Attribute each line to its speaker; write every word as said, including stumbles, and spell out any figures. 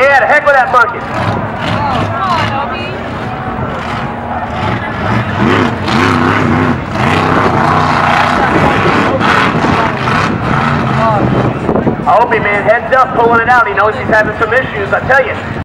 Speaker 1: Yeah, the heck with that monkey. I hope he, man, heads up pulling it out. He knows he's having some issues, I tell you.